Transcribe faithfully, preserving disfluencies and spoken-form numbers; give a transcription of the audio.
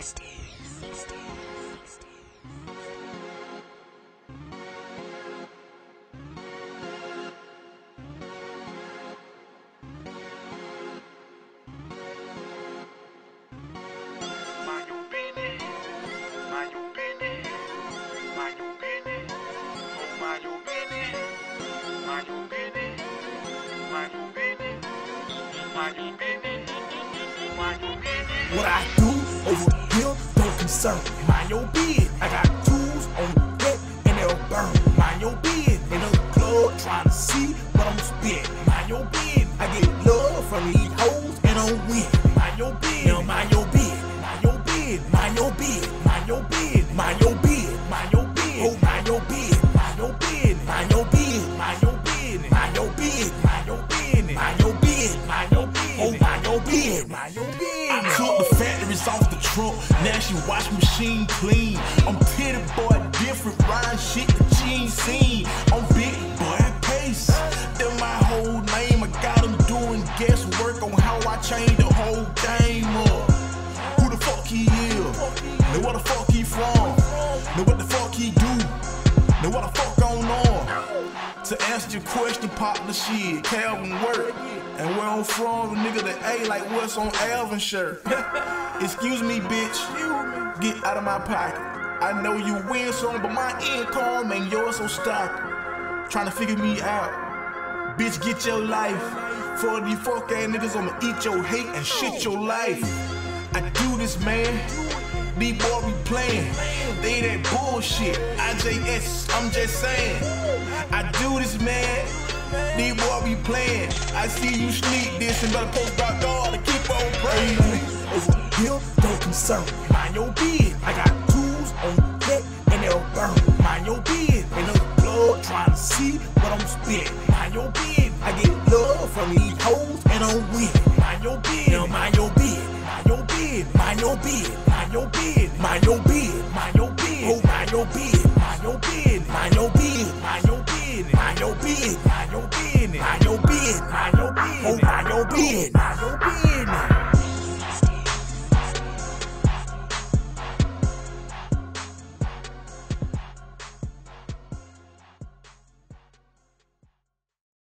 What I do over here don't concern me. Mind your business. I got tools on deck and they'll burn. Mind your business. In the club trying to see what I'm spitting. Mind your business. I get love from these hoes and I'm winning. Mind your business. Now mind your business. Mind your business. Mind your business. Mind your business. Mind your business. Mind your business. Oh, mind your business. Mind your business. Mind your business. Mind your business. Mind your business. Mind your business. Mind your business. Mind your business. Oh, mind your business. Mind your business. Took the factories off the trunk, now she wash machine clean. I'm titty boy, different rhyme shit that she ain't seen. I'm big boy pace, that's my whole name. I got them doing guesswork on how I changed the whole game up. Who the fuck he is? Know where the fuck he from? Know what the fuck he do? Know what the fuck going on? To answer your question, partner, shit, Calvin work. And where I'm from, nigga, the A like what's on Alvin shirt. Excuse me, bitch, get out of my pocket. I know you win some, but my income ain't yours, so stop it. Trying to figure me out. Bitch, get your life. For these fuck ass niggas, I'ma eat your hate and shit your life. I do this, man. These boys be playing. They that bullshit. I J S, I'm just saying. I do this, man. These boys be playing. I see you sneak this and better post about dog to keep on praying. Over here don't concern me. Mind your business. I got tools on deck and they'll burn. Mind your business. In the club trying to see what I'm spitting. Mind your business. I get love from these hoes and I'm winning. Mind your business. Now mind your business. Mind your business. Mind your business. Mind your business. Mind your business. Mind your business. Oh, mind your business. Mind your business. Mind your business. Mind your business. Mind your business. Mind your business. Mind your business. Mind your business. Oh, mind your business.